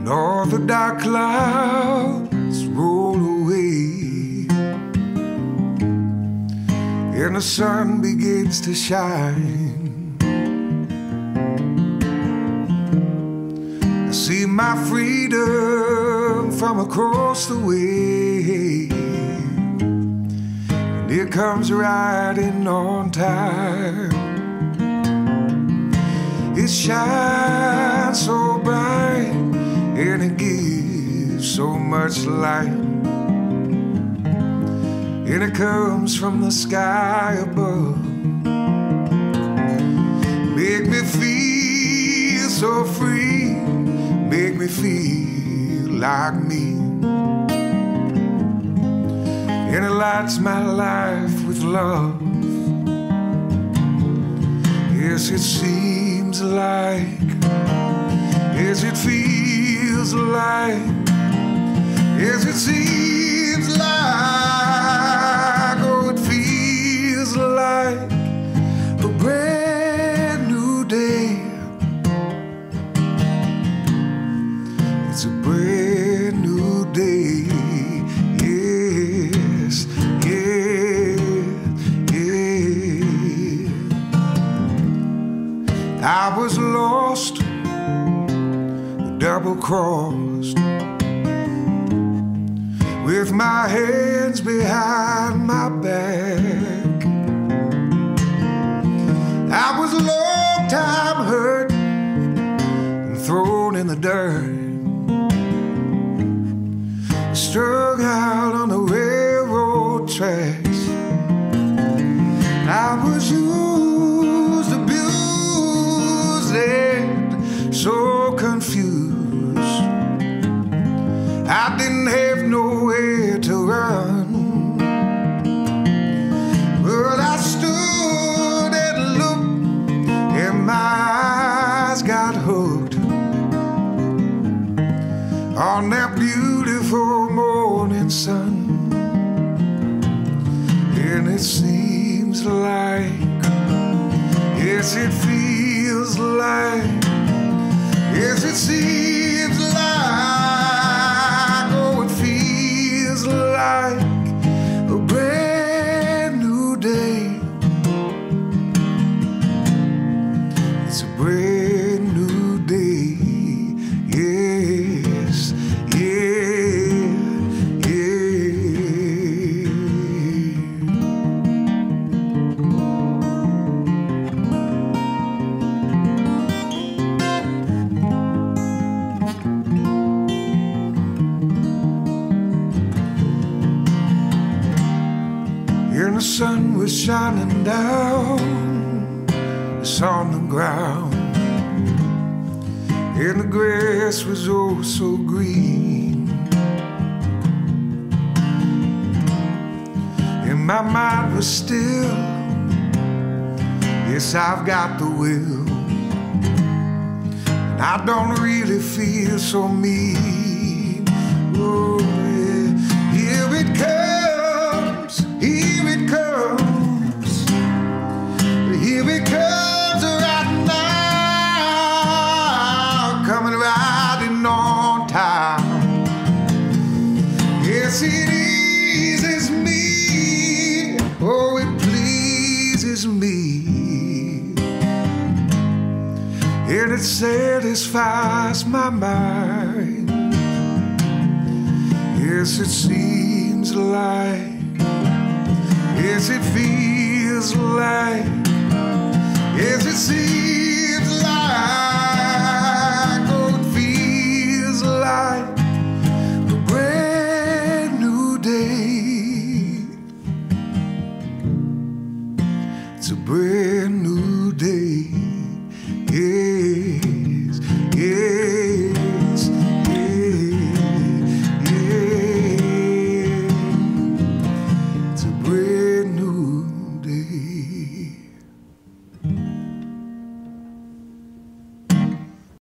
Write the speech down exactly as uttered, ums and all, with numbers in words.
all the dark clouds roll away and the sun begins to shine. I see my freedom from across the way, and it comes riding on time. It shines so bright and it gives so much light, and it comes from the sky above. Make me feel so free, make me feel like me, and it lights my life with love. Yes, it seems like, yes, it feels like, yes, it seems like, oh, it feels like a brand new day. It's a brand new day. Yes, yeah, yeah. I was lost, double-crossed, with my hands behind my back. I was a long time hurt and thrown in the dirt, strung out on the railroad tracks. I was used, abused, and so confused. I didn't have nowhere to run, but I stood and looked, and my eyes got hooked on that beautiful morning sun. And it seems like, yes, it feels like, yes, it seems like, oh, it feels like a brand new day. It's a brand new day. Yes, yeah, yeah. And the sun was shining down, it's on the ground, and the grass was oh so green, and my mind was still. Yes, I've got the will, and I don't really feel so mean. Oh, yeah. Here it comes, here it comes, here it comes right now, coming riding on time. Yes, it eases me, oh, it pleases me, and it satisfies my mind. Yes, it seems like, yes, it feels like, yes, it seems